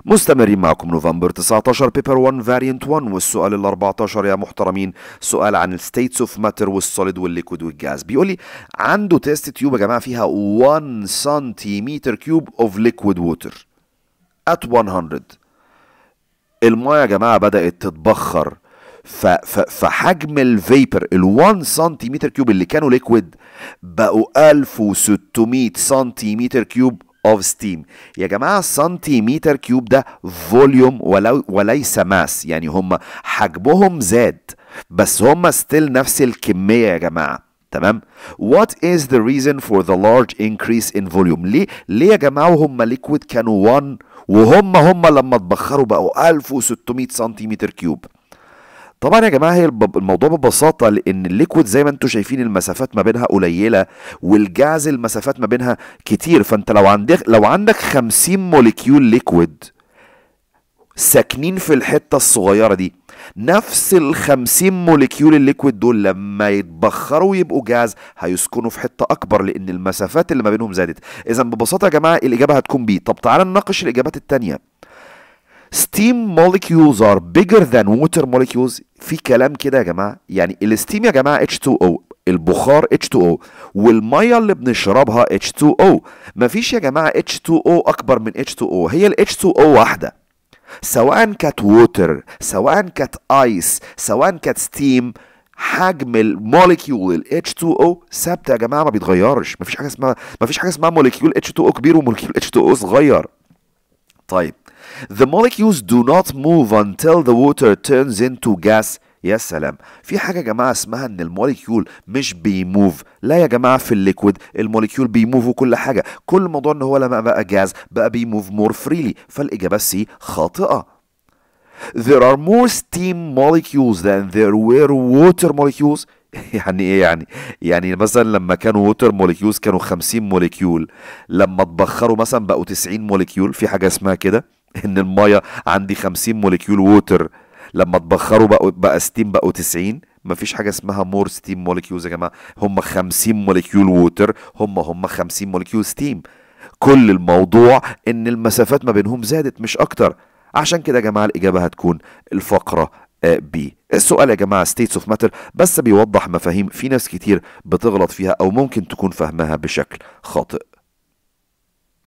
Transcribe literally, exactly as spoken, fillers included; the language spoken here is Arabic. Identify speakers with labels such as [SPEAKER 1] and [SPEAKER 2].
[SPEAKER 1] مستمرين معكم نوفمبر تسعتاشر بيبر واحد فاريانت واحد، والسؤال ال أربعتاشر يا محترمين سؤال عن الستيتس اوف ماتر والسوليد والليكويد والجاز. بيقول لي عنده تيست تيوب يا جماعه فيها واحد سنتيمتر كيوب اوف ليكويد ووتر at مية. المايه يا جماعه بدات تتبخر، فحجم الفيبر ال واحد سنتيمتر كيوب اللي كانوا ليكويد بقوا ألف وستمية سنتيمتر كيوب اوف ستيم. يا جماعه سنتيمتر كيوب ده فوليوم ولو وليس ماس، يعني هم حجمهم زاد بس هم ستيل نفس الكميه يا جماعه. تمام. What is the reason for the large increase in volume؟ ليه ليه يا جماعه وهم ليكويد كانوا واحد وهم هم لما اتبخروا بقوا ألف وستمية سنتيمتر كيوب؟ طبعا يا جماعه هي الموضوع ببساطه لان الليكويد زي ما انتم شايفين المسافات ما بينها قليله، والجاز المسافات ما بينها كتير. فانت لو عندك لو عندك خمسين موليكيول ليكويد ساكنين في الحته الصغيره دي، نفس ال خمسين موليكيول الليكويد دول لما يتبخروا يبقوا جاز هيسكنوا في حته اكبر لان المسافات اللي ما بينهم زادت. اذا ببساطه يا جماعه الاجابه هتكون بي. طب تعالى نناقش الاجابات الثانيه. steam molecules are bigger than water molecules. في كلام كده يا جماعه، يعني الستيم يا جماعه اتش تو او، البخار اتش تو او، والميه اللي بنشربها اتش تو او. مفيش يا جماعه اتش تو او اكبر من اتش تو او، هي ال اتش تو او واحده، سواء كانت ووتر سواء كانت ايس سواء كانت ستيم. حجم الموليكيول ال اتش تو او ثابته يا جماعه ما بيتغيرش. مفيش حاجه اسمها مفيش حاجه اسمها موليكيول اتش تو او كبير وموليكيول اتش تو او صغير. طيب the molecules do not move until the water turns into gas. يا سلام. في حاجة يا جماعة اسمها ان الموليكيول مش بيموف. لا يا جماعة في الليكويد الموليكيول بيموف وكل حاجة، كل الموضوع ان هو لما بقى جاز بقى بيموف مور فريلي. فالإجابة سي خاطئة. There are more steam molecules than there were water molecules. يعني ايه يعني؟ يعني مثلا لما كانوا ووتر موليكيولز كانوا خمسين موليكيول، لما اتبخروا مثلا بقوا تسعين موليكيول. في حاجة اسمها كده ان الميه عندي خمسين موليكيول ووتر لما اتبخروا بقوا بقى ستيم بقوا تسعين. مفيش حاجه اسمها مور ستيم موليكيولز يا جماعه، هم خمسين موليكيول ووتر هم هم خمسين موليكيول ستيم. كل الموضوع ان المسافات ما بينهم زادت مش اكتر. عشان كده يا جماعه الاجابه هتكون الفقره بي. السؤال يا جماعه states of matter بس بيوضح مفاهيم في ناس كتير بتغلط فيها او ممكن تكون فاهمها بشكل خاطئ.